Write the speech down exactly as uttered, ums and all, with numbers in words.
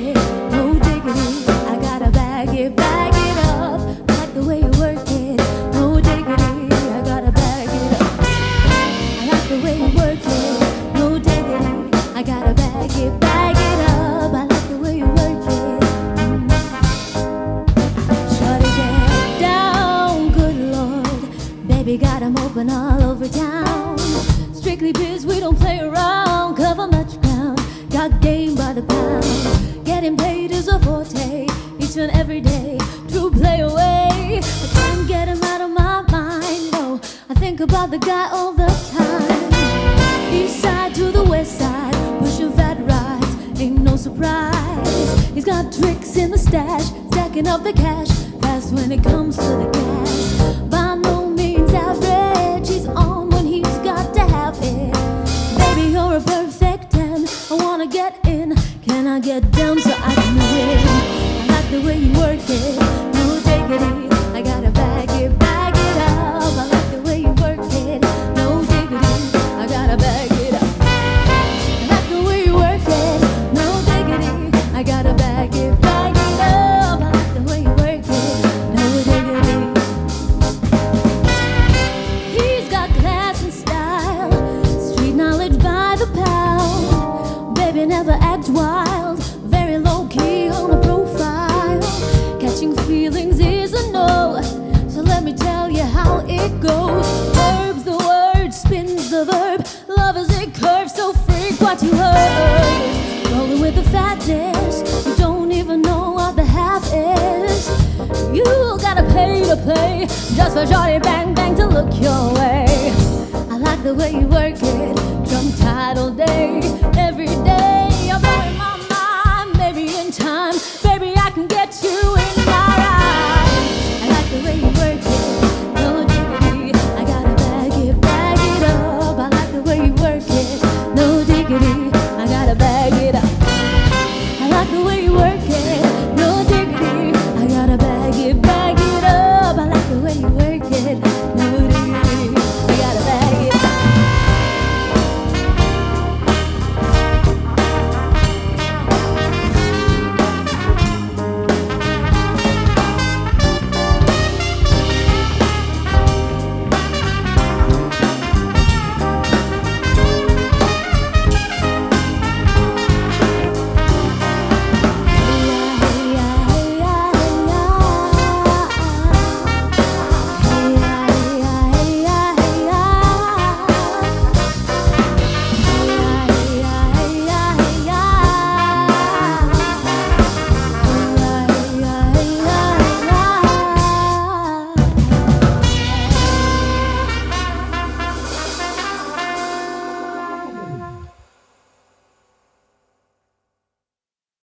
it, no diggity. I gotta bag it, bag it up. I like the way you work it, no diggity. I gotta bag it up. I like the way you work it, no diggity. I gotta bag it, bag it up. I like the way you work it. Mm. Shorty, get down, good Lord. Baby got 'em open all over town. Strictly biz, we don't play around. Cover much ground, got game by the pound. Getting paid is a forte, each and every day. True play away, I can't get him out of my mind. No, I think about the guy all the time. East side to the west side, pushing fat rides, ain't no surprise. He's got tricks in the stash, stacking up the cash, fast when it comes to the gas. By no means average, he's on when he's got to have it. Baby, you're a perfect ten, I wanna get in. Can I get down so I can win? I like the way you work it, no diggity. I gotta bag it, bag it up. I like the way you work it, no diggity. I gotta bag it up. I like the way you work it, no diggity. I gotta bag it, bag it up. I like the way you work it, no diggity. He's got class and style, street knowledge by the pound. Baby never act wild, very low key on a profile. Catching feelings is a no, so let me tell you how it goes. Verbs the word, spins the verb. Love is a curve, so freak what you heard. Rolling with the fatness, you don't even know what the half is. You gotta pay to play, just for Shorty bang bang to look your way. I like the way you work it, drunk tight all day, every day. You're blowing my mind, maybe in time, baby I can get you in my ride. I like the way you work it, no diggity. I gotta bag it, bag it up. I like the way you work it, no diggity. I gotta bag it up. I like the way you work it.